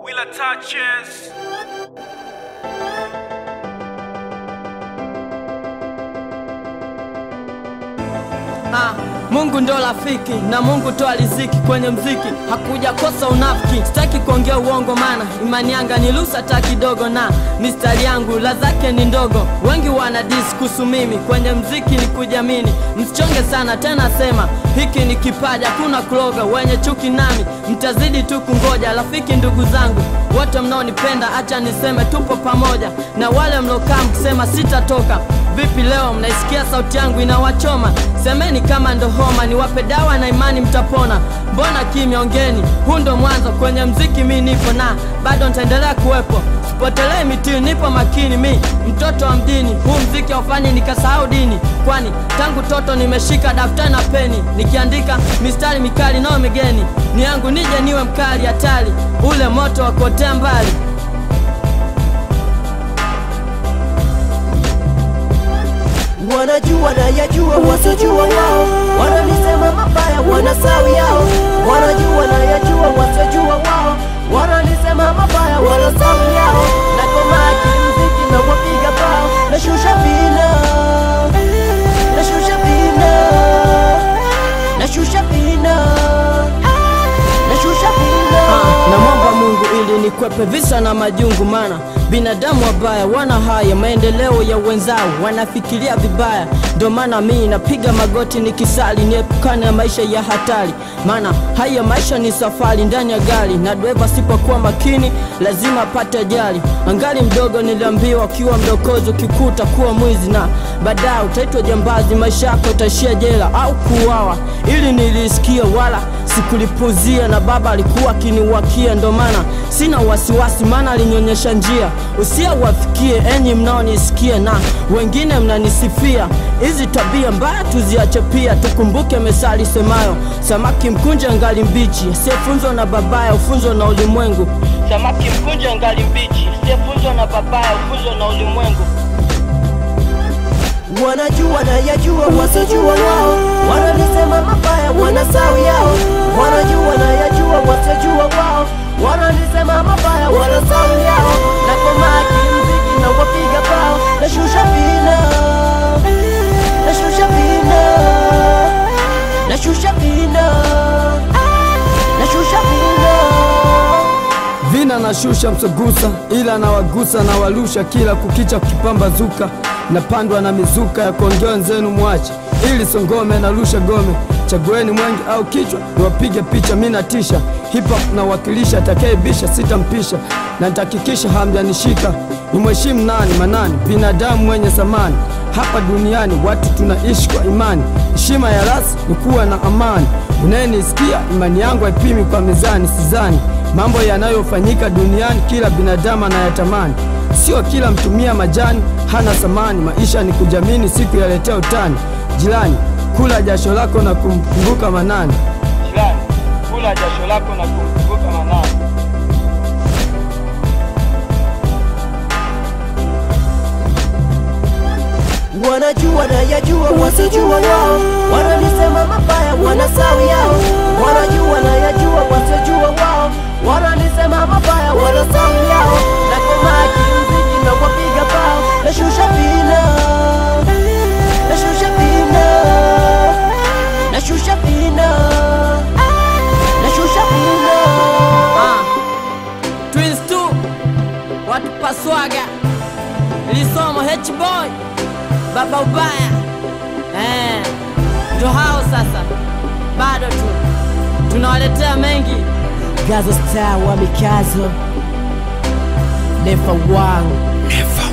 Willa touches. Mungu ndo rafiki na Mungu toa riziki kwenye mziki, hakuja kosa unafiki. Sitaki kuongea uongo mana imani yanga ni lusa hata kidogo, na mistari yangu la zake ni ndogo. Wengi wana diskusu mimi kwenye mziki ni kujamini, msichonge sana tena sema hiki ni kipaja, kuna kloga. Wenye chuki nami mtazidi tu kungoja. Rafiki ndugu zangu wote mnaonipenda, acha niseme tupo pamoja, na wale mlokaa mkisema sitatoka. Vipi leo mnaisikia sauti yangu inawachoma? Semeni kama ndo homa, niwape dawa na imani mtapona. Mbona kimya? Ongeni, huu ndo mwanzo. Kwenye mziki mi nipo na bado nitaendelea kuwepo, sipotelee mitini, nipo makini. Mi mtoto wa mjini, huu mziki haufanyi nikasahau dini, kwani tangu toto nimeshika daftari na peni, nikiandika mistari mikali nao migeni. Ni yangu nije niwe mkali hatari, ule moto wakotea mbali. Wanajua na yajua wasojua wao, wananisema mabaya wanasawi yao. Wanajua na yajua wasojua wao, wananisema mabaya wanasawi yao. Na koma kimziki na wapiga pao, nashusha vina, nashusha vina, nashusha vina, nashusha vina. Namwomba Mungu ili nikwepe visa na majungu, mana binadamu wabaya wana haya maendeleo ya wenzao, wanafikiria vibaya. Ndo maana mimi napiga magoti nikisali, niepukane na maisha ya hatari, maana haya maisha ni safari ndani ya gari, na driver sipokuwa makini lazima apate ajali. Angali mdogo niliambiwa ukiwa mdokozi ukikuta kuwa mwizi, na baadaye utaitwa jambazi, maisha yako utaishia jela au kuuawa. Ili nilisikia wala sikulipuzia, na baba alikuwa akiniwakia. Ndo maana sina wasiwasi, maana alinyonyesha njia usia wafikie. Enyi mnaonisikia na wengine mnanisifia, hizi tabia mbaya tuziache pia. Tukumbuke mesali semayo, samaki mkunje ngali mbichi, asiyefunzwa na babaya ufunzwa na ulimwengu. Samaki mkunje ngali mbichi, asiyefunzwa na babaya ufunzwa na ulimwengu. Wanajua na yajua wasojua wao, wananisema mabaya wanasawi yao. Wanajua na yajua wasojua wao, wananisema mabaya wanasawi yao. Na koma kimziki na wapiga pao, nashusha vina, nashusha vina, nashusha vina, nashusha vina. Vina nashusha msogusa, ila na wagusa na walusha. Kila kukicha kukipambazuka, napandwa na mizuka ya kuongea wenzenu mwache, ili songome na lusha gome. Chagueni mwenge au kichwa, niwapige picha. Mimi natisha hip hop na wakilisha, atakayebisha sitampisha, na nitakikisha hamjanishika. Nimheshimu nani manani, binadamu mwenye samani. Hapa duniani watu tunaishi kwa imani, heshima ya rasi ni kuwa na amani. Unayenisikia imani yangu haipimi kwa mizani, sizani mambo yanayofanyika duniani kila binadamu anayatamani. Sio kila mtumia majani hana samani, maisha ni kujamini, siku yaletea utani. Jirani, kula jasho lako na kumkumbuka manani. Jirani, kula jasho lako na kumkumbuka manani. Wanajua na yajua wasojua wao, wananisema mabaya wanasawi yao. Wanajua na yajua wasojua wao, wananisema mabaya wanasawi yao. Na koma kimziki na wapiga pao, nashusha vina, nashusha vina, nashusha vina, nashusha vina. Twins 2 watu paswaga, Lisomo H-boy baba ubaya. Ndo hao sasa, bado tu tunawaletea mengi. Gazo star wa mikazo, never one, never